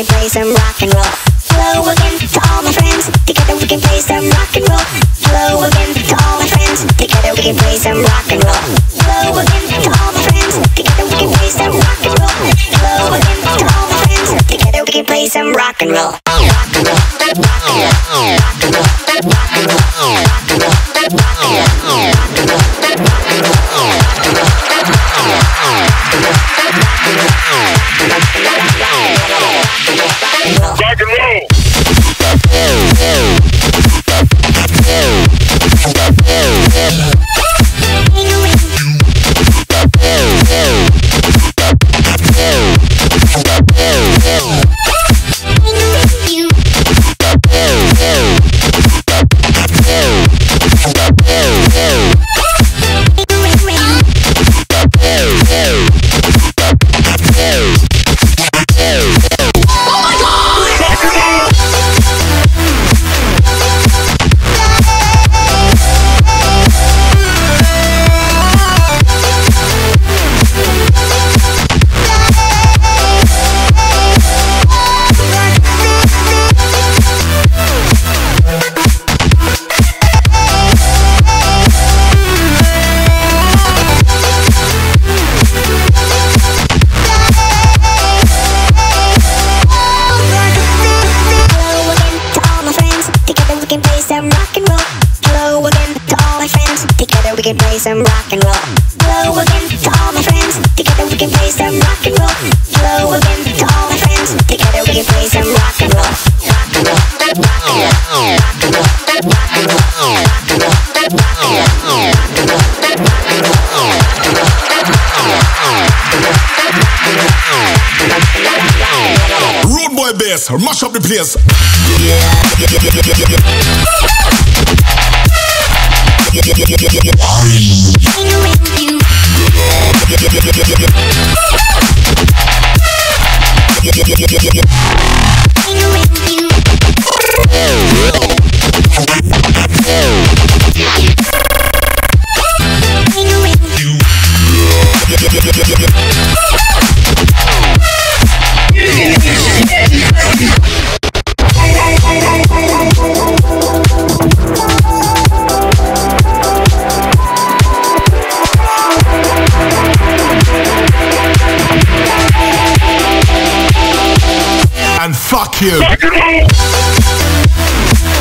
can play some rock and roll. Hello again to all my friends. Together we can play some rock and roll. Hello again to all my friends. Together we can play some rock and roll. Hello again to all my friends. Together we can play some rock and roll. Hello again to all my friends. Together we can play some rock and roll. Rock and roll. Rock and roll. Rock and roll. Rock and roll. Rock and roll. Rock and roll. Rock and roll. We can play some rock and roll. Hello again to all my friends. Together we can play some rock and roll. Hello again to all my friends. Together we can play some rock and roll. Rock and roll. Rock and roll. Rock and roll. Rock and roll. Rock and roll. Rock and roll. Rock and roll. Road boy bass, mash up the place. And fuck you.